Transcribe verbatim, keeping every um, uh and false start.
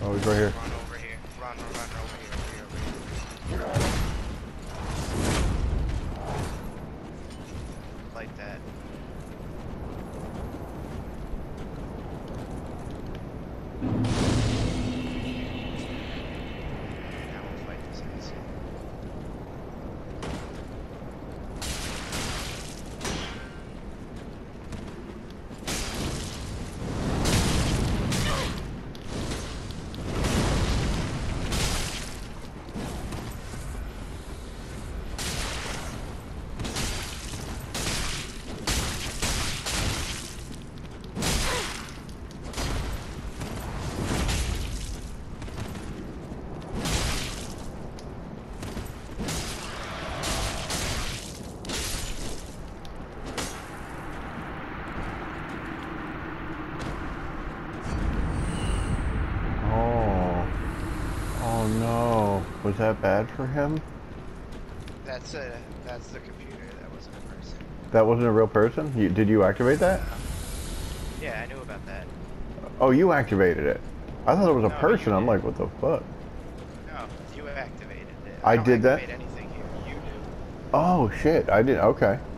Oh, he's right here. Run over here. Run, run, run, over here, over here, over here. Like that. Now we'll fight this asshole. Oh. Oh no. Was that bad for him? That's a, that's the computer. That wasn't a person. That wasn't a real person? You, did you activate that? Yeah, I knew about that. Oh, you activated it. I thought it was a No, person. you I'm did. like, what the fuck? No, you activated it. I don't did that? activate anything here. You do. Oh shit, I did. Okay.